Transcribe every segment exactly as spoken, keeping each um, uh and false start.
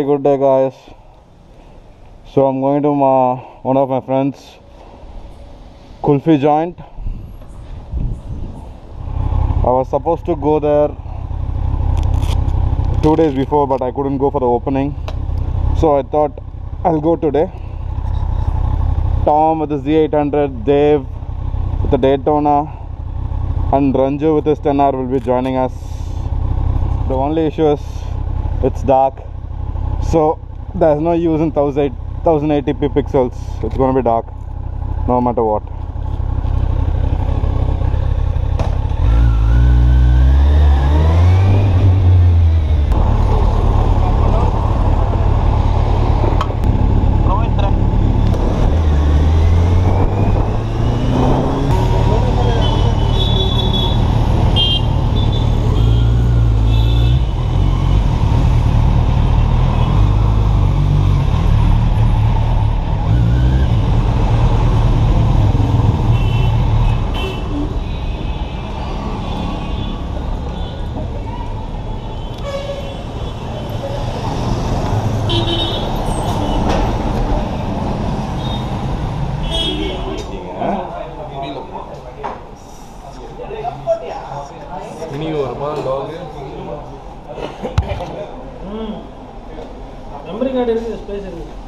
Very good day, guys. So I'm going to my, one of my friends' kulfi joint. I was supposed to go there two days before, but I couldn't go for the opening. So I thought I'll go today. Tom with the Z eight hundred, Dave with the Daytona, and Ranju with his ten R will be joining us. The only issue is it's dark, so there's no use in ten eighty p pixels. It's going to be dark no matter what. Memory card is space.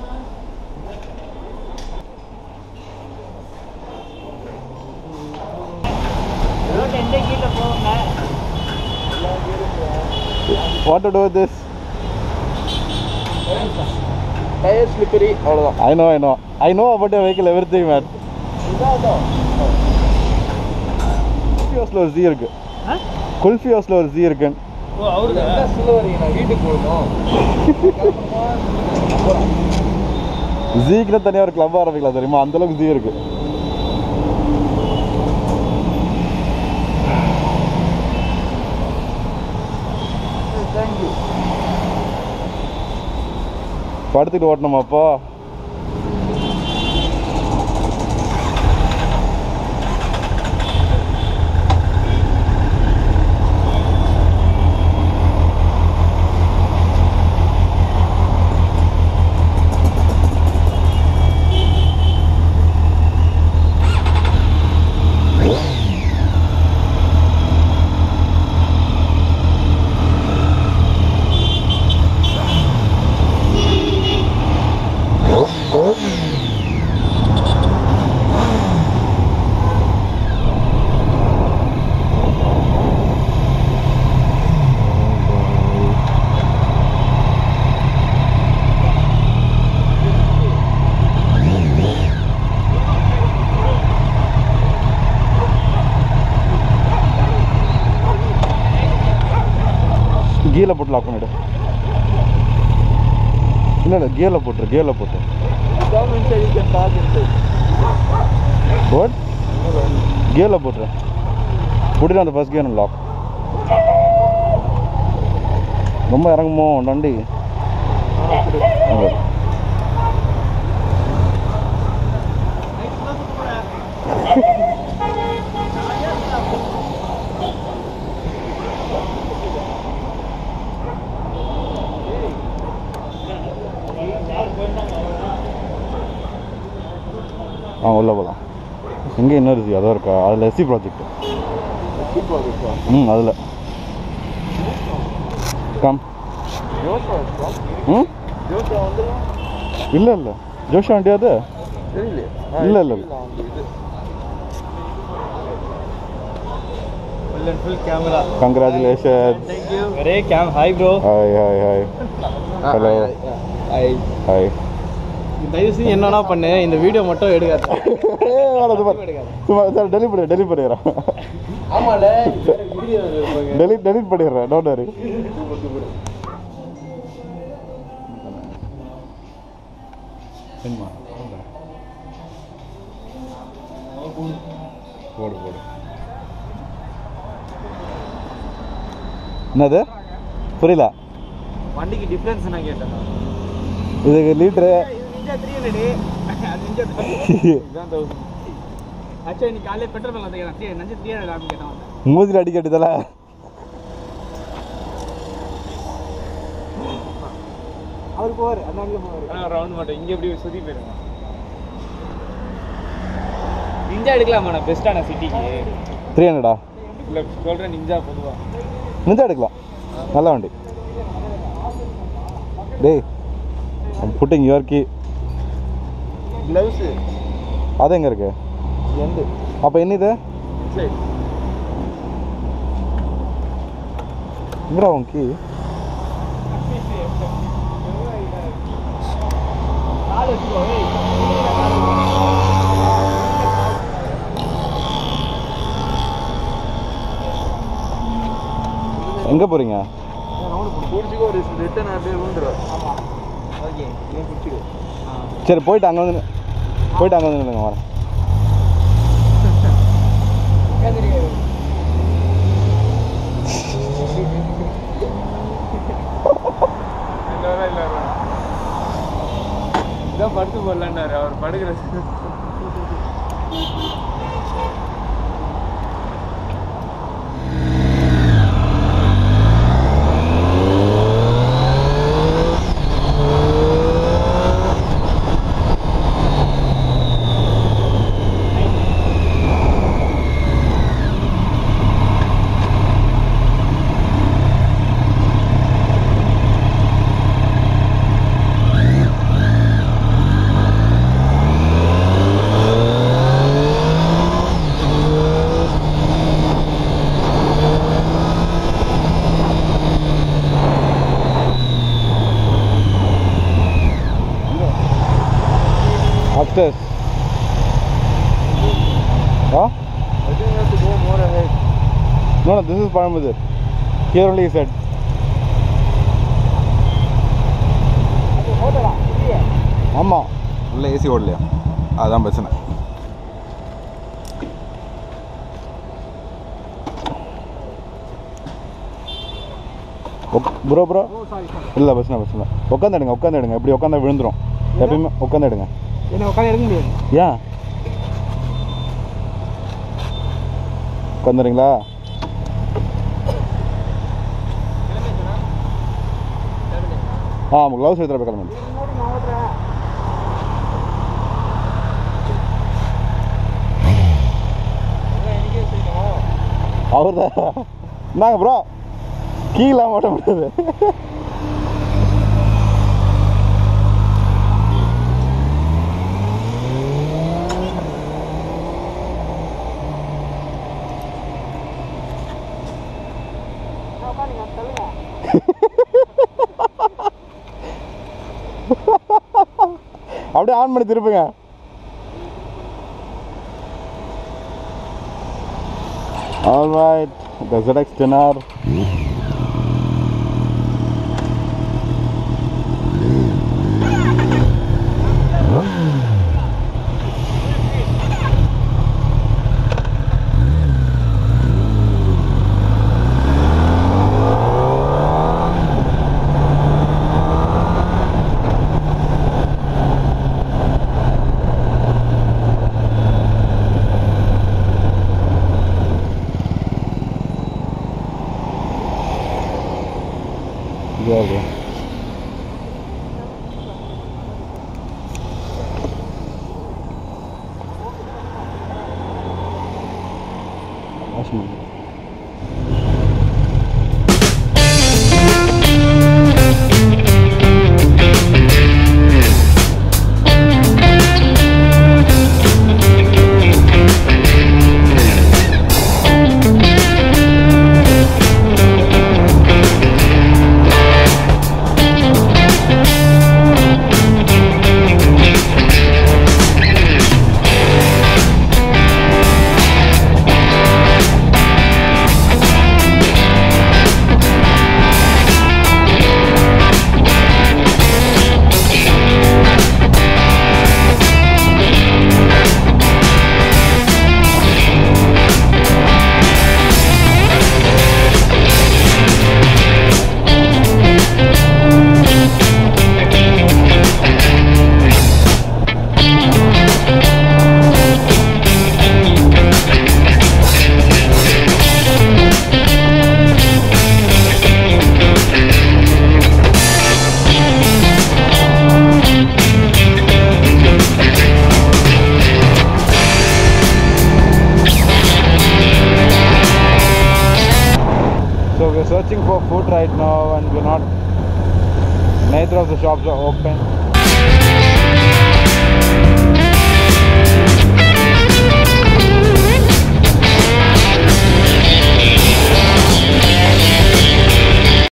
What to do with this? Tire slippery. I know, I know. I know about your vehicle, everything, man. Kulfi oslo Z irukku. Huh? Kulfi oslo Z irukku. Oh, avurda silver ina வீட்டுக்கு போறோம். Z-க்கு தனியா ஒரு club ஆரம்பிக்கலாம் தெரியுமா? அந்த அளவுக்கு Z இருக்கு. Thank you. படுத்துட்டு ஓட்டணுமா அப்போ? கீழே போட்டு லாக் பண்ணிவிடு. இல்லை இல்லை கீழே போட்டுரு கீழே போட்டு வாட் கீழே போட்டுரு போட்டுட்டு அந்த ஃபர்ஸ்ட் கியர் லாக். ரொம்ப இறங்குமோ வண்டி? ஆ உள்ள போகலாம். எங்கே இன்னொரு ஜி அதான் இருக்கா? அதில் எஸ்சி ப்ராஜெக்ட். ம் அதில் கம் ம் இல்லை இல்லை ஜோஷா வண்டி அது இல்லை இல்லை congratulation. Hi bro. Hi hi hi hello hi hi. தயவு செஞ்சு என்னன்னா பண்ணு, இந்த வீடியோ மட்டும் எடுக்காது. சும்மா சார் டெலிட் பண்ணி டெலிட் பண்ணிடுறேன். ஆமால டெலிட் டெலிட் பண்ணிடுறேன். Don't worry. போடு போடு. என்னது புரியல? வண்டிக்கு டிஃபரன்ஸ் நான் கேட்டேன். இதுக்கு லிட்டரு மூஞ்சில் அடி கட்டுதல. அவர் போவார் அந்த அங்கே போவார் ஆனால் ரவுண்ட் மட்டும் இங்கே எப்படி சுற்றி போயிருங்க நிஞ்சா எடுக்கலாமா நான் பெஸ்ட்டான சிட்டிக்கு த்ரீ ஹண்ட்ரடா இல்லை சொல்கிறேன் நிஞ்சா பொதுவாக நிஞ்சா எடுக்கலாம் நல்ல வண்டி டேய் புட்டிங் யுவர் கீ க்ளவுஸு அது எங்கே இருக்கு எண்டு அப்போ என்ன இது சரி எங்கடா உன் கீ எங்கே போகிறீங்க பிடிச்சிக்கோ ஒரு ரிட்டன் அப்படியே விழுந்துடும் ஆமாம் ஓகே நீ பிடிச்சிக்கோ சரி போயிட்டு அங்கே வந்து போயிட்டு அங்கே வந்து நில்லுங்க வரேன் இதான் படுத்து போடலான்னாரு அவர் படுக்கிற upstairs. Huh? I think you have to go more ahead. No, no, this is Paramudir. Here only he said. ஆமாம் உள்ள ஏசி ஓடலையா அதுதான் பிரச்சனை ப்ரோ ப்ரோ இல்லை பிரச்சனை பிரச்சனை உட்காந்துடுங்க உட்காந்துடுங்க இப்படி உட்காந்தா விழுந்துடும் எப்பயுமே உட்காந்துடுங்க என்ன உட்காந்து எடுக்க முடியாது ஏன் உட்காந்துறீங்களா ஆ க்ளவுஸ் எடுத்துகிட்டு போய் கிளம்பி அவர் தான் நாங்கள் ப்ரோ கீழே ஓட்ட முடியாது அப்படியே ஆன் பண்ணி திருப்புங்க All right, the Z X ten R. neither of the shops are open.